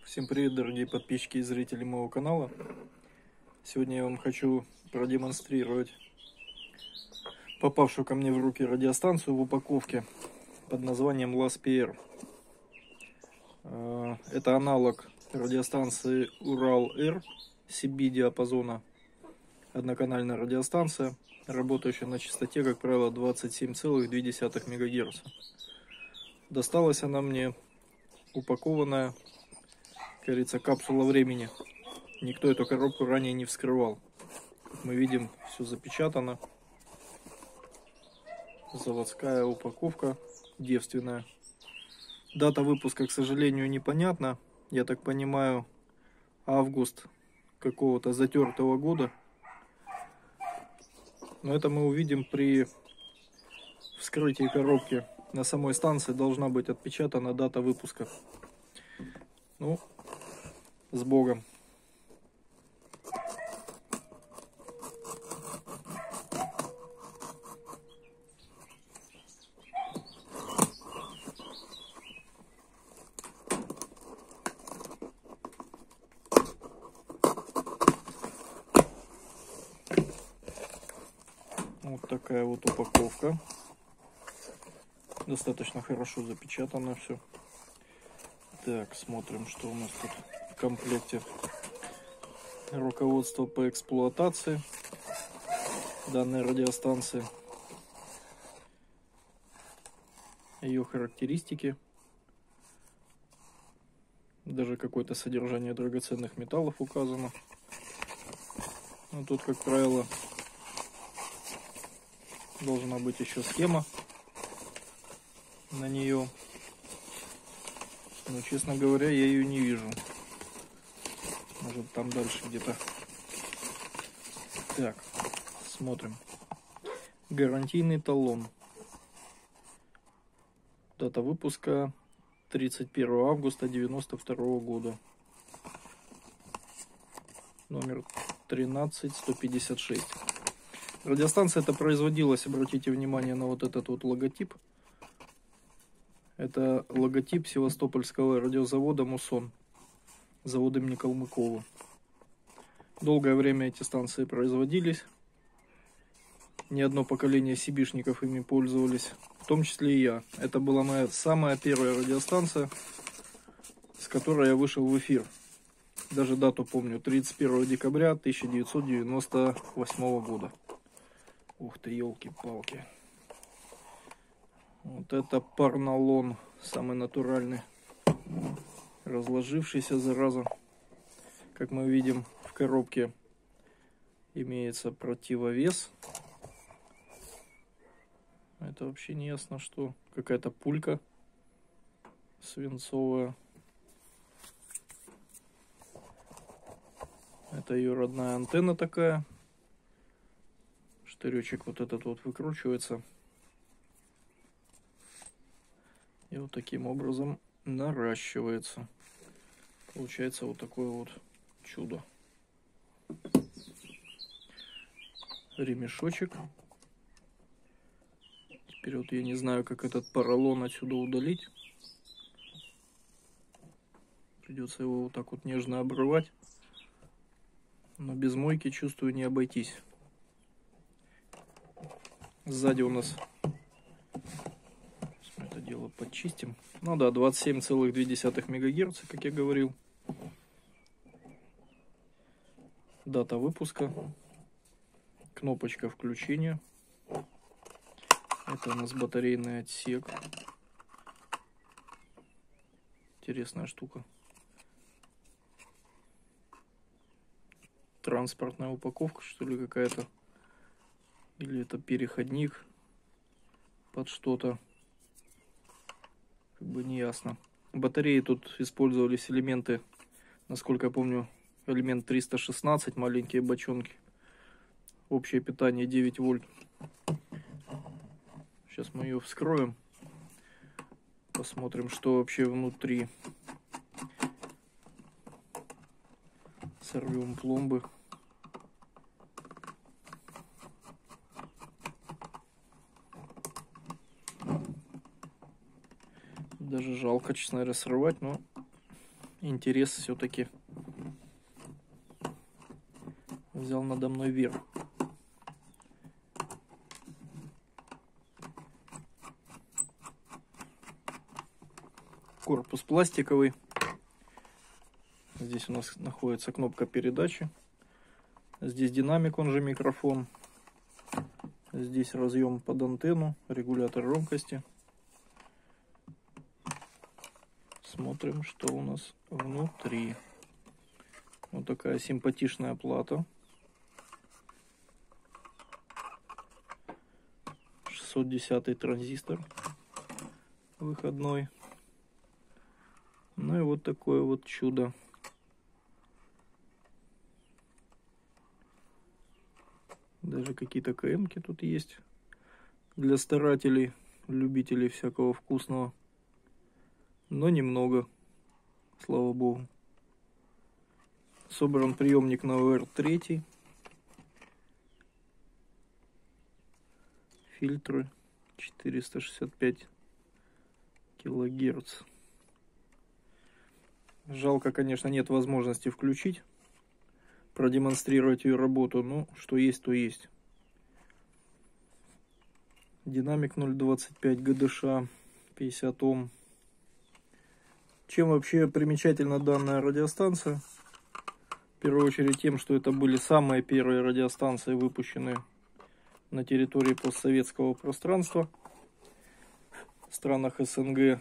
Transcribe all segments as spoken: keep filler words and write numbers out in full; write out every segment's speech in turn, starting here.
Всем привет, дорогие подписчики и зрители моего канала. Сегодня я вам хочу продемонстрировать попавшую ко мне в руки радиостанцию в упаковке под названием лас пи эр. Это аналог радиостанции Урал-Р си би диапазона. Одноканальная радиостанция, работающая на частоте, как правило, двадцать семь целых две десятых мегагерца. Досталась она мне упакованная, как говорится, капсула времени. Никто эту коробку ранее не вскрывал. Как мы видим, все запечатано. Заводская упаковка, девственная. Дата выпуска, к сожалению, непонятна. Я так понимаю, август какого-то затертого года. Но это мы увидим при вскрытии коробки. На самой станции должна быть отпечатана дата выпуска. Ну, с Богом. Вот такая вот упаковка. Достаточно хорошо запечатано все. Так, смотрим, что у нас тут в комплекте. Руководство по эксплуатации данной радиостанции. Ее характеристики. Даже какое-то содержание драгоценных металлов указано. Ну, тут, как правило, должна быть еще схема на нее. Но, честно говоря, я ее не вижу. Может, там дальше где-то. Так, смотрим. Гарантийный талон. Дата выпуска тридцать первого августа девяносто второго года. Номер тринадцать сто пятьдесят шесть. Радиостанция эта производилась, обратите внимание на вот этот вот логотип. Это логотип Севастопольского радиозавода «Мусон», завода имени Калмыкова. Долгое время эти станции производились. Не одно поколение сибишников ими пользовались, в том числе и я. Это была моя самая первая радиостанция, с которой я вышел в эфир. Даже дату помню, тридцать первого декабря тысяча девятьсот девяносто восьмого года. Ух ты, елки-палки. Вот это парнолон, самый натуральный, разложившийся, зараза. Как мы видим, в коробке имеется противовес. Это вообще не ясно, что. Какая-то пулька свинцовая. Это ее родная антенна такая. Штыречек вот этот вот выкручивается. И вот таким образом наращивается. Получается вот такое вот чудо. Ремешочек. Теперь вот я не знаю, как этот поролон отсюда удалить. Придется его вот так вот нежно обрывать. Но без мойки, чувствую, не обойтись. Сзади у нас... Это дело подчистим. Ну да, двадцать семь целых две десятых мегагерца, как я говорил. Дата выпуска. Кнопочка включения. Это у нас батарейный отсек. Интересная штука. Транспортная упаковка, что ли, какая-то. Или это переходник под что-то. Как бы не ясно. Батареи тут использовались элементы, насколько я помню, элемент триста шестнадцать, маленькие бочонки. Общее питание девять вольт. Сейчас мы ее вскроем. Посмотрим, что вообще внутри. Сорвем пломбы. Даже жалко, честно говоря, срывать, но интерес все-таки взял надо мной верх. Корпус пластиковый. Здесь у нас находится кнопка передачи. Здесь динамик, он же микрофон. Здесь разъем под антенну, регулятор громкости. Смотрим, что у нас внутри. Вот такая симпатичная плата. шестьсот десятый транзистор выходной. Ну и вот такое вот чудо. Даже какие-то КМки тут есть для старателей, любителей всякого вкусного. Но немного, слава богу. Собран приемник на о эр три. Фильтры четыреста шестьдесят пять килогерц. Жалко, конечно, нет возможности включить, продемонстрировать ее работу, но что есть, то есть. Динамик ноль двадцать пять гэ дэ ша, пятьдесят ом. Чем вообще примечательна данная радиостанция? В первую очередь тем, что это были самые первые радиостанции, выпущенные на территории постсоветского пространства, в странах эс эн гэ.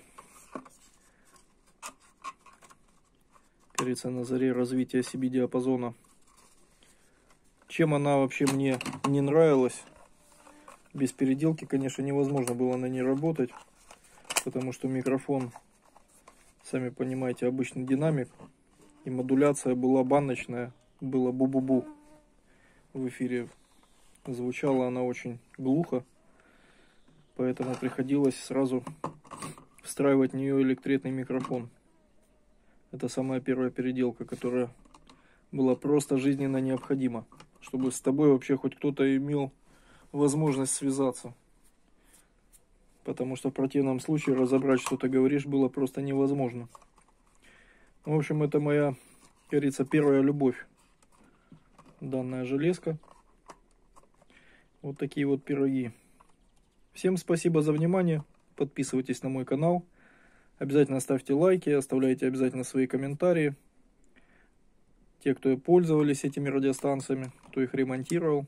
Кажется, на заре развития си би диапазона. Чем она вообще мне не нравилась? Без переделки, конечно, невозможно было на ней работать, потому что микрофон, сами понимаете, обычный динамик, и модуляция была баночная, было бу-бу-бу в эфире. Звучала она очень глухо, поэтому приходилось сразу встраивать в нее электретный микрофон. Это самая первая переделка, которая была просто жизненно необходима, чтобы с тобой вообще хоть кто-то имел возможность связаться. Потому что в противном случае разобрать, что ты говоришь, было просто невозможно. В общем, это моя, как говорится, первая любовь. Данная железка. Вот такие вот пироги. Всем спасибо за внимание. Подписывайтесь на мой канал. Обязательно ставьте лайки, оставляйте обязательно свои комментарии. Те, кто пользовались этими радиостанциями, кто их ремонтировал.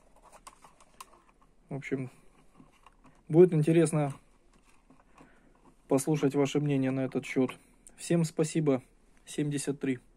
В общем, будет интересно послушать ваше мнение на этот счет. Всем спасибо. семьдесят три.